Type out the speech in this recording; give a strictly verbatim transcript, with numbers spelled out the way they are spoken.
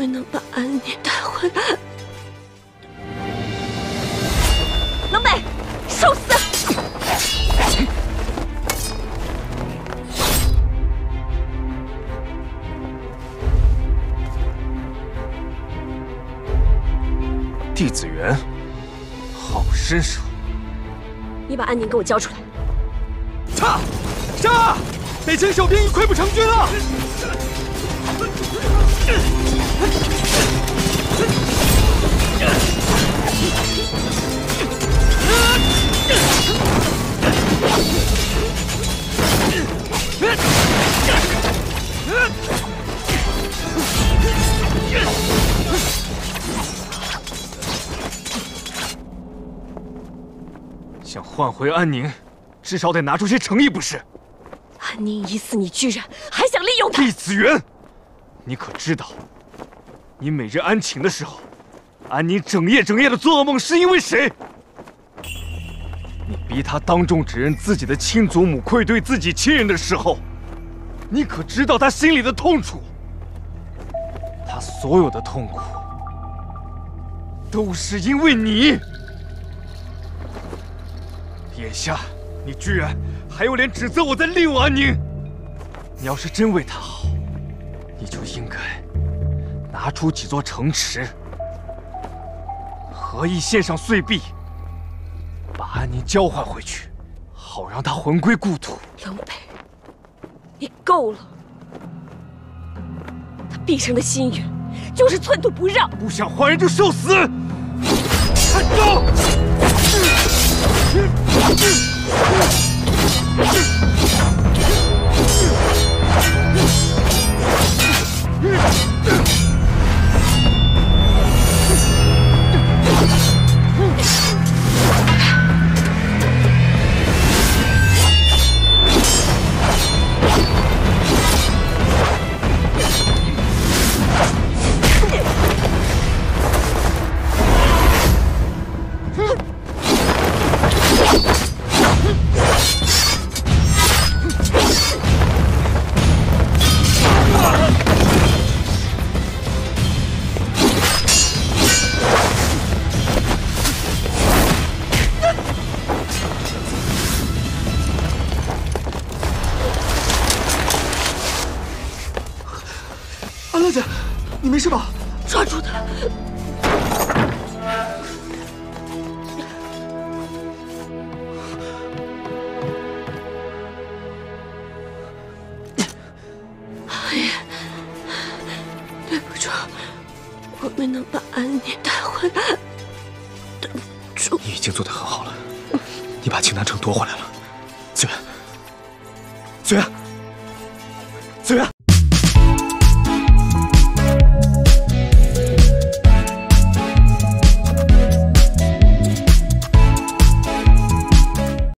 没能把安宁带回来。冷北，受死！ 弟子元，好身手！ 你把安宁给我交出来！ 杀！杀！北京守兵已溃不成军了！ 想换回安宁，至少得拿出些诚意，不是？ 安宁已死，你居然还想利用他！ 弟子元，你可知道，你每日安寝的时候，安宁整夜整夜的做噩梦，是因为谁？你逼他当众指认自己的亲祖母愧对自己亲人的时候，你可知道他心里的痛楚？他所有的痛苦，都是因为你。眼下，你居然还有脸指责我在利用安宁！你要是真为他好，你就应该拿出几座城池，合议献上碎币，把安宁交换回去，好让他魂归故土。 冷北，你够了！他毕生的心愿就是寸土不让， 不想换人就受死！看招！ 安乐姐，你没事吧？ 抓住他！阿爷，对不住，我没能把安宁带回来。对不住。 你已经做得很好了，你把青南城夺回来了。子元，子元。